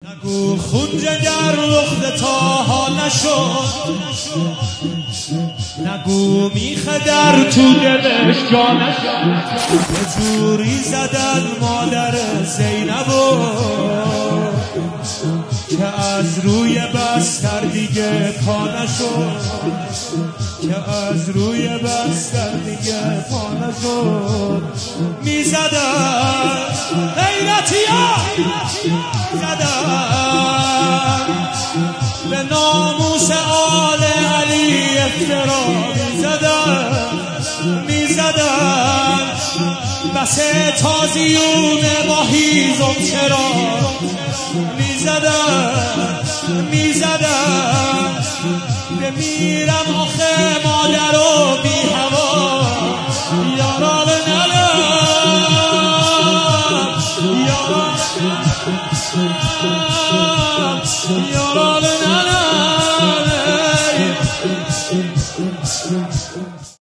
نگو خون جگر لخت تاها نشد، نگو میخه در تو دلش جا نشد. یه جوری زدن مادر زینبو که از روی بستر دیگه پا نشد، که از روی بستر دیگه پا نشد. میزدن غیرتیا زدن به ناموس آل علی افترا میزدن بس تازیون با هیزم چرا میزدن بمیرم آخه مادر رو